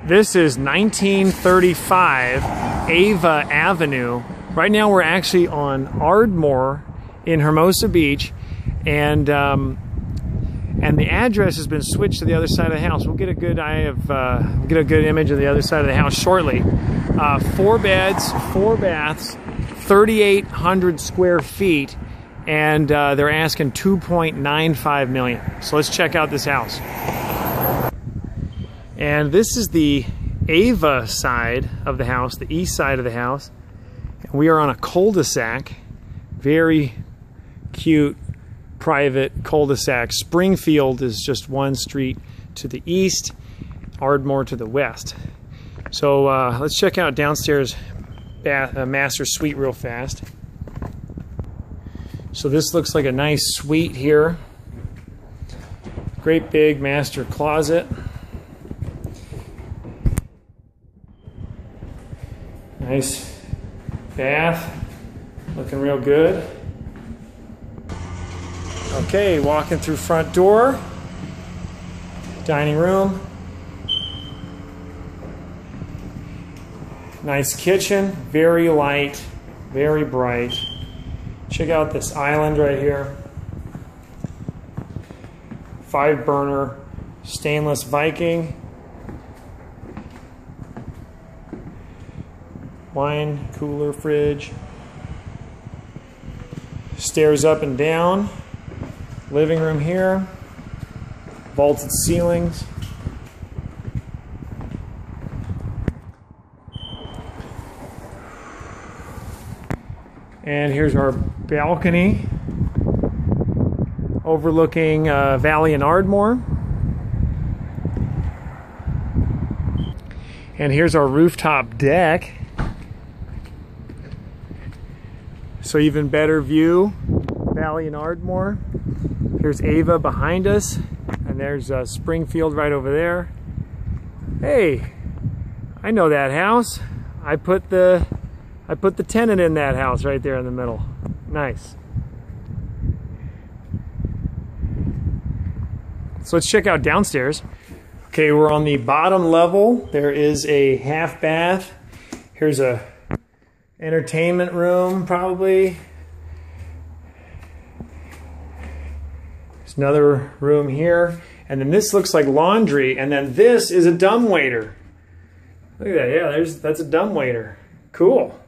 This is 1935 Ava Avenue. Right now we're actually on Ardmore in Hermosa Beach, and the address has been switched to the other side of the house. We'll get a good image of the other side of the house shortly. 4 beds, 4 baths, 3,800 square feet, and they're asking $2.95 million. So let's check out this house. And this is the Ava side of the house, the east side of the house. And we are on a cul-de-sac, very cute, private cul-de-sac. Springfield is just one street to the east, Ardmore to the west. So let's check out downstairs master suite real fast. So this looks like a nice suite here. Great big master closet. Nice bath, looking real good. Okay, walking through front door, dining room. Nice kitchen, very light, very bright. Check out this island right here. 5-burner stainless Viking. Wine cooler, fridge. Stairs up and down. Living room here. Vaulted ceilings. And here's our balcony overlooking Valley and Ardmore. And here's our rooftop deck. So even better view, Valley and Ardmore. Here's Ava behind us, and there's Springfield right over there. Hey, I know that house. I put the tenant in that house right there in the middle. Nice. So let's check out downstairs. Okay, we're on the bottom level. There is a half bath. Here's a entertainment room, probably. There's another room here. And then this looks like laundry. And then this is a dumbwaiter. Look at that. Yeah, that's a dumbwaiter. Cool.